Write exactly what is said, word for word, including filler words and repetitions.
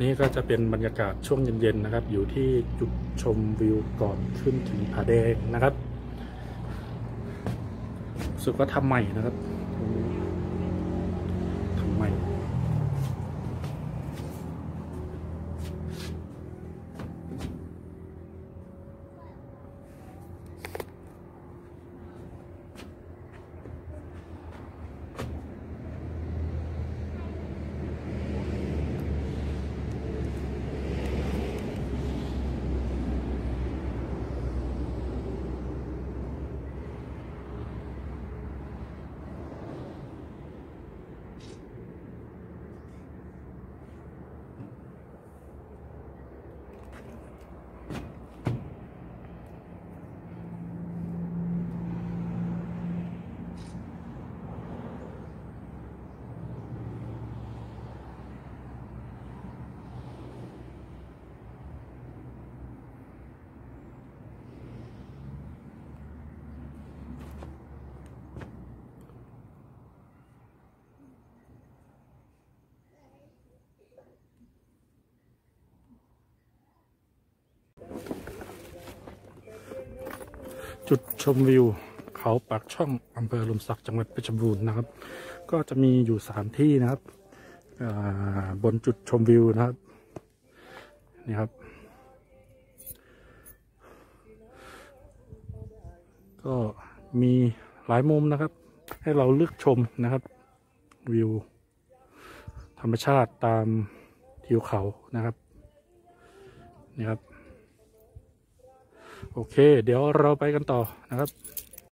นี่ก็จะเป็นบรรยากาศช่วงเย็นๆนะครับอยู่ที่จุดชมวิวก่อนขึ้นถึงผาแดงนะครับรู้สึกว่าทำใหม่นะครับทำใหม่จุดชมวิวเขาปากช่องอำเภอลมศักจังหวัดเพชรบูรณ์นะครับก็จะมีอยู่สามที่นะครับบนจุดชมวิวนะครับนี่ครับก็มีหลายมุมนะครับให้เราเลือกชมนะครับวิวธรรมชาติตามทิวเขานะครับนี่ครับโอเคเดี๋ยวเราไปกันต่อนะครับ